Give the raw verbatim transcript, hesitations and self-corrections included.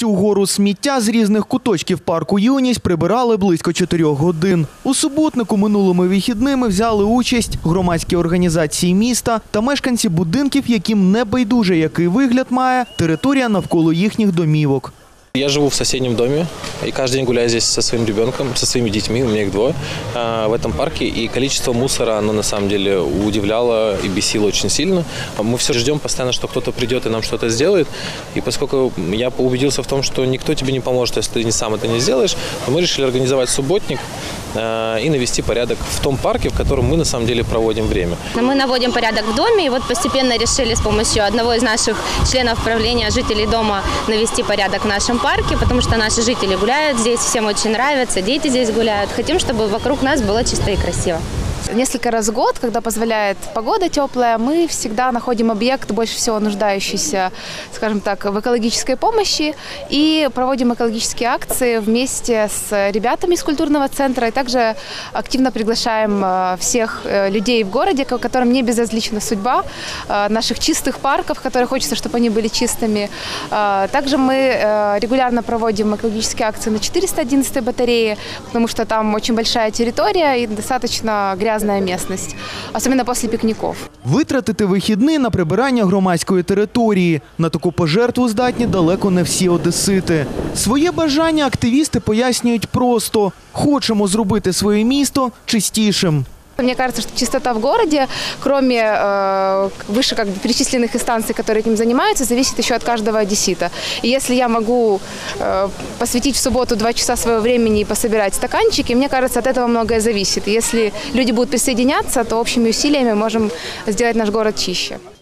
Всю гору сміття з різних куточків парку «Юність» прибирали близько чотирьох годин. У суботнику минулими вихідними взяли участь громадські організації міста та мешканці будинків, яким не байдуже, який вигляд має територія навколо їхніх домівок. Я живу в соседнем доме и каждый день гуляю здесь со своим ребенком, со своими детьми, у меня их двое, в этом парке. И количество мусора, оно на самом деле удивляло и бесило очень сильно. Мы все ждем постоянно, что кто-то придет и нам что-то сделает. И поскольку я убедился в том, что никто тебе не поможет, если ты не сам это не сделаешь, то мы решили организовать субботник и навести порядок в том парке, в котором мы на самом деле проводим время. Мы наводим порядок в доме, и вот постепенно решили с помощью одного из наших членов правления, жителей дома, навести порядок в нашем парке, потому что наши жители гуляют здесь, всем очень нравится, дети здесь гуляют. Хотим, чтобы вокруг нас было чисто и красиво. Несколько раз в год, когда позволяет погода теплая, мы всегда находим объект, больше всего нуждающийся, скажем так, в экологической помощи, и проводим экологические акции вместе с ребятами из культурного центра, и также активно приглашаем всех людей в городе, которым не безразлична судьба наших чистых парков, которые хочется, чтобы они были чистыми. Также мы регулярно проводим экологические акции на четыреста одиннадцатой батарее, потому что там очень большая территория и достаточно грязная местность, особенно после пикников. Витратити вихідні на прибирання громадської території. На таку пожертву здатні далеко не всі одесити. Своє бажання активісти пояснюють просто – хочемо зробити своє місто чистішим. Мне кажется, что чистота в городе, кроме э, выше как бы перечисленных инстанций, которые этим занимаются, зависит еще от каждого одессита. И если я могу э, посвятить в субботу два часа своего времени и пособирать стаканчики, мне кажется, от этого многое зависит. И если люди будут присоединяться, то общими усилиями можем сделать наш город чище.